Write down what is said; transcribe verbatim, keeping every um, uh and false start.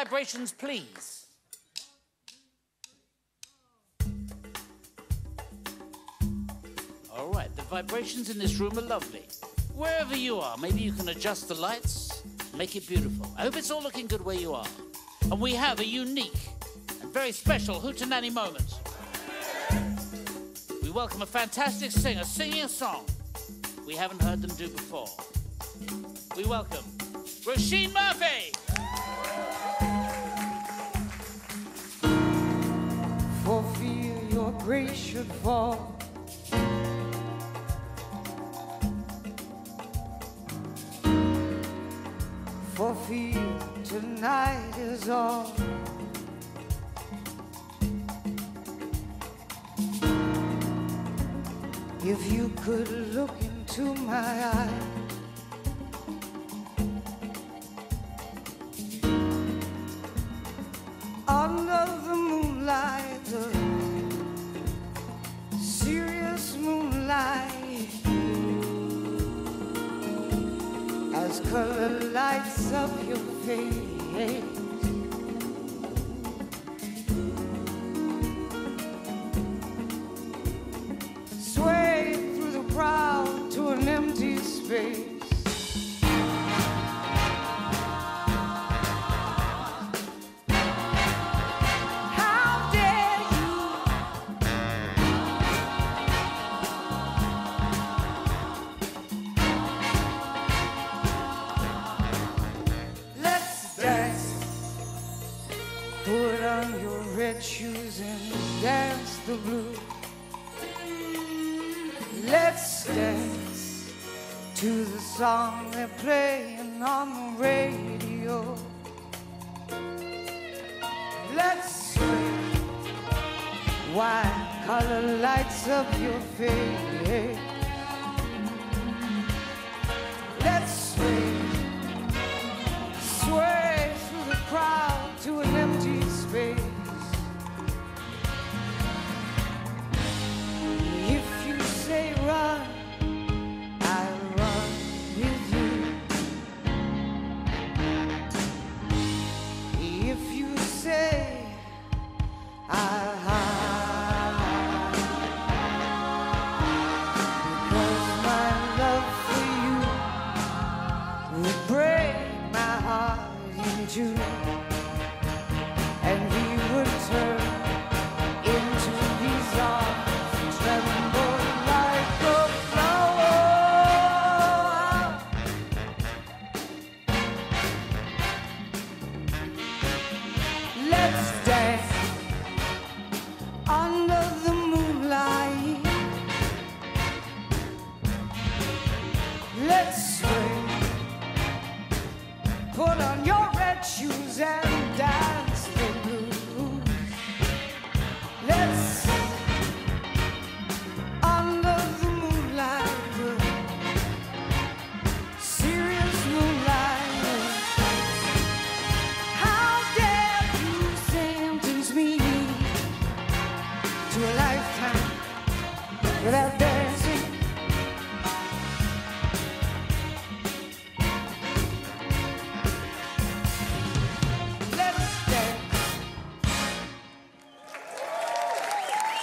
vibrations, please? All right, the vibrations in this room are lovely. Wherever you are, maybe you can adjust the lights, make it beautiful. I hope it's all looking good where you are. And we have a unique and very special Hootenanny moment. We welcome a fantastic singer singing a song we haven't heard them do before. We welcome Roisin Murphy. For fear your grace should fall, for fear tonight is all. If you could look into my eyes, under the moonlight, the serious moonlight, as color lights up your face, sway through the crowd to an empty space. Put on your red shoes and dance the blues. Let's dance to the song they're playing on the radio. Let's sway while color lights up your face. Let's sway, sway through the crowd to an empty space. If you say run, I'll run with you. If you say I'll hide, because my love for you will break my heart in two. And we would turn into these arms, tremble like a flower. Let's dance under the moonlight. Let's sway, put on your red shoes and dance.